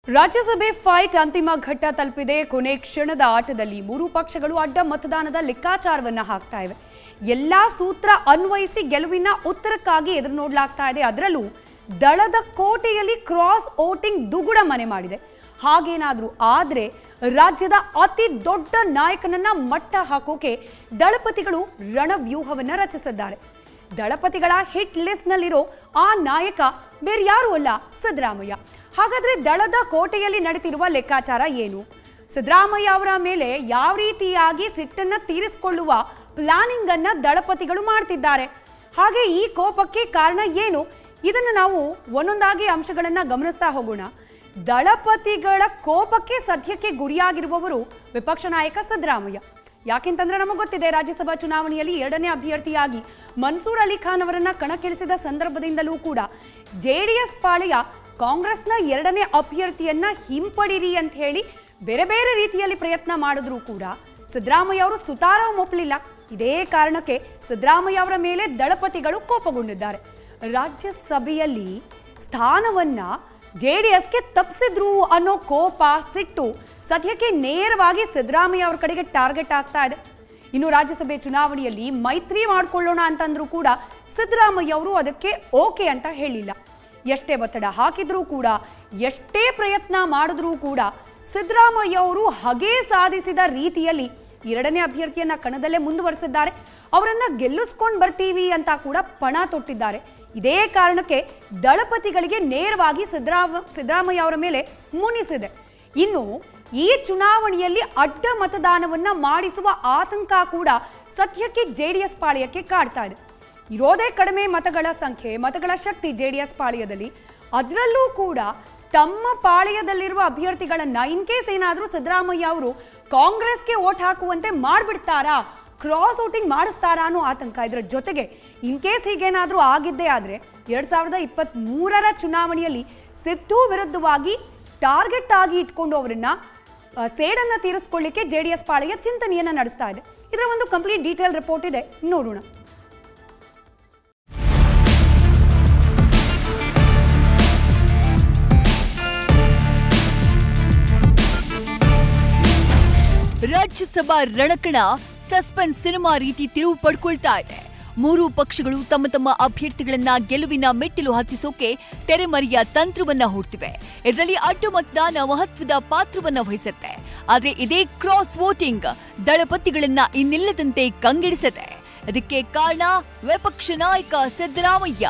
ರಾಜ್ಯಸಭೆ ಫೈಟ್ ಅಂತಿಮ ಘಟ್ಟ ತಲುಪಿದೆ. ಕೊನೆ ಕ್ಷಣದ ಆಟದಲ್ಲಿ ಮೂರು ಪಕ್ಷಗಳು ಅಡ್ಡ ಮತದಾನದ ಲೆಕ್ಕಾಚಾರವನ್ನ ಹಾಕ್ತಾ ಇವೆ. ಎಲ್ಲಾ ಸೂತ್ರ ಅನ್ವಯಿಸಿ ಗೆಲುವಿನ ಉತ್ತರಕ್ಕಾಗಿ ಎದುರು ನೋಡಲಾಗ್ತಾ ಇದೆ. ಅದರಲ್ಲೂ ದಳದ ಕೋಟೆಯಲ್ಲಿ ಕ್ರಾಸ್ ವೋಟಿಂಗ್ ದುಗುಡ ಮನೆ ಮಾಡಿದೆ. ಹಾಗೇನಾದ್ರೂ ಆದ್ರೆ ರಾಜ್ಯದ ಅತಿ ದೊಡ್ಡ ನಾಯಕನನ್ನ ಮಟ್ಟ ಹಾಕೋಕೆ ದಳಪತಿಗಳು ರಣವ್ಯೂಹವನ್ನ ರಚಿಸಿದ್ದಾರೆ. ದಳಪತಿಗಳ ಹಿಟ್ ಲಿಸ್ಟ್ ನಲ್ಲಿರೋ ಆ ನಾಯಕ ಬೇರೆ ಯಾರು ಅಲ್ಲ, ಸಿದ್ದರಾಮಯ್ಯ. ಹಾಗಾದ್ರೆ ದಳದ ಕೋಟೆಯಲ್ಲಿ ನಡೆತಿರುವ ಲೆಕ್ಕಾಚಾರ ಏನು? ಸಿದ್ದರಾಮಯ್ಯ ಅವರ ಮೇಲೆ ಯಾವ ರೀತಿಯಾಗಿ ಸಿಟ್ಟನ್ನ ತೀರಿಸಿಕೊಳ್ಳುವ ಪ್ಲಾನಿಂಗ್ ಅನ್ನ ದಳಪತಿಗಳು ಮಾಡ್ತಿದ್ದಾರೆ? ಹಾಗೆ ಈ ಕೋಪಕ್ಕೆ ಕಾರಣ ಏನು? ಇದನ್ನು ನಾವು ಒಂದೊಂದಾಗಿ ಅಂಶಗಳನ್ನ ಗಮನಿಸ್ತಾ ಹೋಗೋಣ. ದಳಪತಿಗಳ ಕೋಪಕ್ಕೆ ಸದ್ಯಕ್ಕೆ ಗುರಿಯಾಗಿರುವವರು ವಿಪಕ್ಷ ನಾಯಕ ಸಿದ್ದರಾಮಯ್ಯ. ಯಾಕೆಂತಂದ್ರೆ ನಮಗೆ ಗೊತ್ತಿದೆ, ರಾಜ್ಯಸಭಾ ಚುನಾವಣೆಯಲ್ಲಿ ಎರಡನೇ ಅಭ್ಯರ್ಥಿಯಾಗಿ ಮನ್ಸೂರ್ ಅಲಿ ಖಾನ್ ಅವರನ್ನ ಕಣಕ್ಕಿಳಿಸಿದ ಸಂದರ್ಭದಿಂದಲೂ ಕೂಡ ಜೆಡಿಎಸ್ ಪಾಳೆಯ ಕಾಂಗ್ರೆಸ್ನ ಎರಡನೇ ಅಭ್ಯರ್ಥಿಯನ್ನ ಹಿಂಪಡಿರಿ ಅಂತ ಹೇಳಿ ಬೇರೆ ಬೇರೆ ರೀತಿಯಲ್ಲಿ ಪ್ರಯತ್ನ ಮಾಡಿದ್ರೂ ಕೂಡ ಸಿದ್ದರಾಮಯ್ಯ ಅವರು ಸುತಾರಾಮ್ ಒಪ್ಪಲಿಲ್ಲ. ಇದೇ ಕಾರಣಕ್ಕೆ ಸಿದ್ದರಾಮಯ್ಯ ಅವರ ಮೇಲೆ ದಳಪತಿಗಳು ಕೋಪಗೊಂಡಿದ್ದಾರೆ. ರಾಜ್ಯಸಭೆಯಲ್ಲಿ ಸ್ಥಾನವನ್ನ ಜೆಡಿಎಸ್ಗೆ ತಪ್ಪಿಸಿದ್ರು ಅನ್ನೋ ಕೋಪ, ಸಿಟ್ಟು ಸದ್ಯಕ್ಕೆ ನೇರವಾಗಿ ಸಿದ್ದರಾಮಯ್ಯ ಅವರ ಕಡೆಗೆ ಟಾರ್ಗೆಟ್ ಆಗ್ತಾ ಇದೆ. ಇನ್ನು ರಾಜ್ಯಸಭೆ ಚುನಾವಣೆಯಲ್ಲಿ ಮೈತ್ರಿ ಮಾಡಿಕೊಳ್ಳೋಣ ಅಂತಂದ್ರೂ ಕೂಡ ಸಿದ್ದರಾಮಯ್ಯ ಅವರು ಅದಕ್ಕೆ ಓಕೆ ಅಂತ ಹೇಳಿಲ್ಲ. ಎಷ್ಟೇ ಒತ್ತಡ ಹಾಕಿದ್ರೂ ಕೂಡ, ಎಷ್ಟೇ ಪ್ರಯತ್ನ ಮಾಡಿದ್ರೂ ಕೂಡ ಸಿದ್ದರಾಮಯ್ಯ ಅವರು ಹಗೆ ಸಾಧಿಸಿದ ರೀತಿಯಲ್ಲಿ ಎರಡನೇ ಅಭ್ಯರ್ಥಿಯನ್ನ ಕಣದಲ್ಲೇ ಮುಂದುವರೆಸಿದ್ದಾರೆ. ಅವರನ್ನ ಗೆಲ್ಲಿಸ್ಕೊಂಡು ಬರ್ತೀವಿ ಅಂತ ಕೂಡ ಪಣ ತೊಟ್ಟಿದ್ದಾರೆ. ಇದೇ ಕಾರಣಕ್ಕೆ ದಳಪತಿಗಳಿಗೆ ನೇರವಾಗಿ ಸಿದ್ದರಾಮಯ್ಯ ಅವರ ಮೇಲೆ ಮುನಿಸಿದೆ. ಇನ್ನು ಈ ಚುನಾವಣೆಯಲ್ಲಿ ಅಡ್ಡ ಮತದಾನವನ್ನ ಮಾಡಿಸುವ ಆತಂಕ ಕೂಡ ಸದ್ಯಕ್ಕೆ ಜೆಡಿಎಸ್ ಪಾಳೆಯಕ್ಕೆ ಕಾಡ್ತಾ ಇದೆ. ಇರೋದೇ ಕಡಿಮೆ ಮತಗಳ ಸಂಖ್ಯೆ, ಮತಗಳ ಶಕ್ತಿ ಜೆಡಿಎಸ್ ಪಾಳೆಯದಲ್ಲಿ. ಅದರಲ್ಲೂ ಕೂಡ ತಮ್ಮ ಪಾಳೆಯದಲ್ಲಿರುವ ಅಭ್ಯರ್ಥಿಗಳನ್ನ ಇನ್ ಕೇಸ್ ಏನಾದರೂ ಸಿದ್ದರಾಮಯ್ಯ ಅವರು ಕಾಂಗ್ರೆಸ್ಗೆ ವೋಟ್ ಹಾಕುವಂತೆ ಮಾಡಿಬಿಡ್ತಾರಾ, ಕ್ರಾಸ್ ವೋಟಿಂಗ್ ಮಾಡಿಸ್ತಾರಾ ಅನ್ನೋ ಆತಂಕ. ಇದರ ಜೊತೆಗೆ ಇನ್ ಕೇಸ್ ಹೀಗೇನಾದರೂ ಆಗಿದ್ದೇ ಆದರೆ 2023ರ ಚುನಾವಣೆಯಲ್ಲಿ ಸಿದ್ದು ವಿರುದ್ಧವಾಗಿ ಟಾರ್ಗೆಟ್ ಆಗಿ ಇಟ್ಕೊಂಡು ಅವರನ್ನ ಸೇಡನ್ನ ತೀರಿಸಿಕೊಳ್ಳಿಕ್ಕೆ ಜೆಡಿಎಸ್ ಪಾಳೆಯ ಚಿಂತನೆಯನ್ನ ನಡೆಸ್ತಾ ಇದೆ. ಇದರ ಒಂದು ಕಂಪ್ಲೀಟ್ ಡೀಟೇಲ್ ರಿಪೋರ್ಟ್ ಇದೆ, ನೋಡೋಣ. ರಾಜ್ಯಸಭಾ ರಣಕಣ ಸಸ್ಪೆನ್ಸ್ ಸಿನಿಮಾ ರೀತಿ ತಿರುವು ಪಡ್ಕೊಳ್ತಾ ಇದೆ. ಮೂರು ಪಕ್ಷಗಳು ತಮ್ಮ ತಮ್ಮ ಅಭ್ಯರ್ಥಿಗಳನ್ನ ಗೆಲುವಿನ ಮೆಟ್ಟಿಲು ಹತ್ತಿಸೋಕೆ ತೆರೆಮರೆಯ ತಂತ್ರವನ್ನ ಹೂಡ್ತಿವೆ. ಇದರಲ್ಲಿ ಅಡ್ಡ ಮತದಾನ ಮಹತ್ವದ ಪಾತ್ರವನ್ನ ವಹಿಸುತ್ತೆ. ಆದ್ರೆ ಇದೇ ಕ್ರಾಸ್ ವೋಟಿಂಗ್ ದಳಪತಿಗಳನ್ನ ಇನ್ನಿಲ್ಲದಂತೆ ಕಂಗೆಡಿಸಿದೆ. ಇದಕ್ಕೆ ಕಾರಣ ವಿಪಕ್ಷ ನಾಯಕ ಸಿದ್ದರಾಮಯ್ಯ.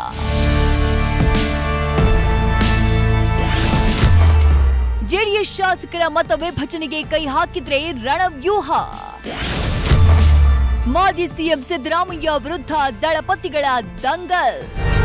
ಜೆಡಿಎಸ್ ಶಾಸಕರ ಮತ ವಿಭಜನೆಗೆ ಕೈ ಹಾಕಿದ್ರೆ ರಣವ್ಯೂಹ. ಮಾಜಿ ಸಿಎಂ ಸಿದ್ದರಾಮಯ್ಯ ವಿರುದ್ಧ ದಳಪತಿಗಳ ದಂಗಲ್.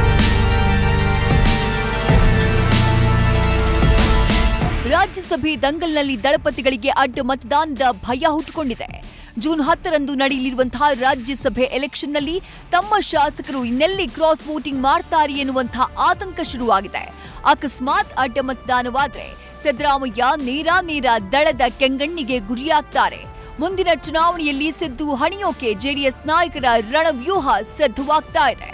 ರಾಜ್ಯಸಭೆ ದಂಗಲ್ನಲ್ಲಿ ದಳಪತಿಗಳಿಗೆ ಅಡ್ಡ ಮತದಾನದ ಭಯ ಹುಟ್ಟುಕೊಂಡಿದೆ. ಜೂನ್ 10ರಂದು ನಡೆಯಲಿರುವಂತಹ ರಾಜ್ಯಸಭೆ ಎಲೆಕ್ಷನ್ನಲ್ಲಿ ತಮ್ಮ ಶಾಸಕರು ಇನ್ನೆಲ್ಲಿ ಕ್ರಾಸ್ ವೋಟಿಂಗ್ ಮಾಡ್ತಾರೆ ಎನ್ನುವಂತಹ ಆತಂಕ ಶುರುವಾಗಿದೆ. ಅಕಸ್ಮಾತ್ ಅಡ್ಡ ಮತದಾನವಾದ್ರೆ ಸಿದ್ದರಾಮಯ್ಯ ನೇರ ದಳದ ಕೆಂಗಣ್ಣಿಗೆ ಗುರಿಯಾಗ್ತಾರೆ. ಮುಂದಿನ ಚುನಾವಣೆಯಲ್ಲಿ ಸಿದ್ದು ಹಣಿಯೋಕೆ ಜೆಡಿಎಸ್ ನಾಯಕರ ರಣವ್ಯೂಹ ಸಿದ್ಧವಾಗ್ತಾ ಇದೆ.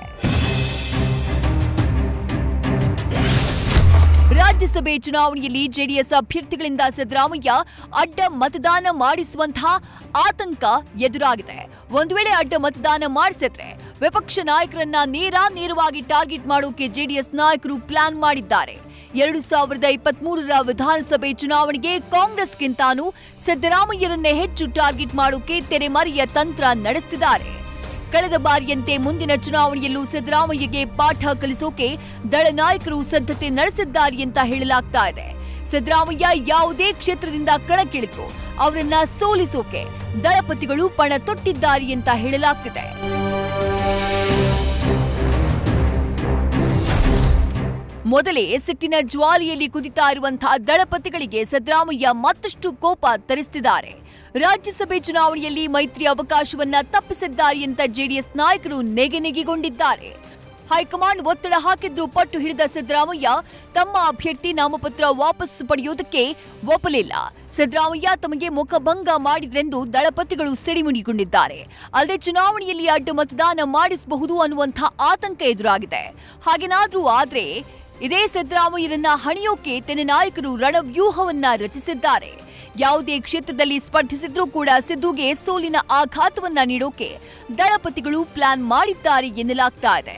ರಾಜ್ಯಸಭೆ ಚುನಾವಣೆಯಲ್ಲಿ ಜೆಡಿಎಸ್ ಅಭ್ಯರ್ಥಿಗಳಿಂದ ಸಿದ್ದರಾಮಯ್ಯ ಅಡ್ಡ ಮತದಾನ ಮಾಡಿಸುವಂತಹ ಆತಂಕ ಎದುರಾಗಿದೆ. ಒಂದು ವೇಳೆ ಅಡ್ಡ ಮತದಾನ ಮಾಡಿಸಿದ್ರೆ ವಿಪಕ್ಷ ನಾಯಕರನ್ನ ನೇರವಾಗಿ ಟಾರ್ಗೆಟ್ ಮಾಡೋಕೆ ಜೆಡಿಎಸ್ ನಾಯಕರು ಪ್ಲಾನ್ ಮಾಡಿದ್ದಾರೆ. 2023ರ ವಿಧಾನಸಭೆ ಚುನಾವಣೆಗೆ ಕಾಂಗ್ರೆಸ್ಗಿಂತಾನೂ ಸಿದ್ದರಾಮಯ್ಯರನ್ನೇ ಹೆಚ್ಚು ಟಾರ್ಗೆಟ್ ಮಾಡೋಕೆ ತೆರೆಮರೆಯ ತಂತ್ರ ನಡೆಸುತ್ತಿದ್ದಾರೆ. ಕಳೆದ ಬಾರಿಯಂತೆ ಮುಂದಿನ ಚುನಾವಣೆಯಲ್ಲೂ ಸಿದ್ದರಾಮಯ್ಯಗೆ ಪಾಠ ಕಲಿಸೋಕೆ ದಳ ನಾಯಕರು ಸಿದ್ಧತೆ ನಡೆಸಿದ್ದಾರೆ ಅಂತ ಹೇಳಲಾಗ್ತಾ ಇದೆ. ಸಿದ್ದರಾಮಯ್ಯ ಯಾವುದೇ ಕ್ಷೇತ್ರದಿಂದ ಕಣಕ್ಕಿಳಿದ್ರು ಅವರನ್ನ ಸೋಲಿಸೋಕೆ ದಳಪತಿಗಳು ಪಣ ತೊಟ್ಟಿದ್ದಾರೆ ಅಂತ ಹೇಳಲಾಗ್ತಿದೆ. ಮೊದಲೇ ಸಿಟ್ಟಿನ ಜ್ವಾಲೆಯಲ್ಲಿ ಕುದಿತಾ ಇರುವಂತಹ ದಳಪತಿಗಳಿಗೆ ಸಿದ್ದರಾಮಯ್ಯ ಮತ್ತಷ್ಟು ಕೋಪ ತರಿಸುತ್ತಿದ್ದಾರೆ. ರಾಜ್ಯಸಭೆ ಚುನಾವಣೆಯಲ್ಲಿ ಮೈತ್ರಿ ಅವಕಾಶವನ್ನ ತಪ್ಪಿಸಿದ್ದಾರೆ ಅಂತ ಜೆಡಿಎಸ್ ನಾಯಕರು ನೆಗೆಗೊಂಡಿದ್ದಾರೆ. ಹೈಕಮಾಂಡ್ ಒತ್ತಡ ಹಾಕಿದ್ರು ಪಟ್ಟು ಹಿಡಿದ ಸಿದ್ದರಾಮಯ್ಯ ತಮ್ಮ ಅಭ್ಯರ್ಥಿ ನಾಮಪತ್ರ ವಾಪಸ್ ಪಡೆಯೋದಕ್ಕೆ ಒಪ್ಪಲಿಲ್ಲ. ಸಿದ್ದರಾಮಯ್ಯ ತಮಗೆ ಮುಖಭಂಗ ಮಾಡಿದ್ರೆಂದು ದಳಪತಿಗಳು ಸಿಡಿಮಿಡಿಗೊಂಡಿದ್ದಾರೆ. ಅಲ್ಲದೆ ಚುನಾವಣೆಯಲ್ಲಿ ಅಡ್ಡ ಮತದಾನ ಮಾಡಿಸಬಹುದು ಅನ್ನುವಂಥ ಆತಂಕ ಎದುರಾಗಿದೆ. ಹಾಗೇನಾದ್ರೂ ಆದ್ರೆ ಇದೇ ಸಿದ್ದರಾಮಯ್ಯರನ್ನ ಹಣಿಯೋಕೆ ತೆನೆ ನಾಯಕರು ರಣವ್ಯೂಹವನ್ನ ರಚಿಸಿದ್ದಾರೆ. ಯಾವುದೇ ಕ್ಷೇತ್ರದಲ್ಲಿ ಸ್ಪರ್ಧಿಸಿದ್ರೂ ಕೂಡ ಸಿದ್ದುಗೆ ಸೋಲಿನ ಆಘಾತವನ್ನ ನೀಡೋಕೆ ದಳಪತಿಗಳು ಪ್ಲಾನ್ ಮಾಡಿದ್ದಾರೆ ಎನ್ನಲಾಗ್ತಾ ಇದೆ.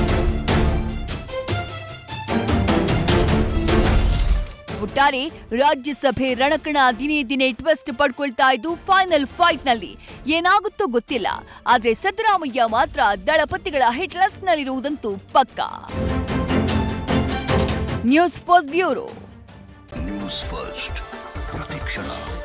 ಒಟ್ಟಾರೆ ರಾಜ್ಯಸಭೆ ರಣಕಣ ದಿನೇ ದಿನೇ ಟ್ವಿಸ್ಟ್ ಪಡ್ಕೊಳ್ತಾ ಇದ್ದು ಫೈನಲ್ ಫೈಟ್ನಲ್ಲಿ ಏನಾಗುತ್ತೋ ಗೊತ್ತಿಲ್ಲ. ಆದ್ರೆ ಸಿದ್ದರಾಮಯ್ಯ ಮಾತ್ರ ದಳಪತಿಗಳ ಹಿಟ್ ಲಿಸ್ಟ್ನಲ್ಲಿರುವುದಂತೂ ಪಕ್ಕಾ. News first bureau. News first ಪ್ರತಿಕ್ಷಣ.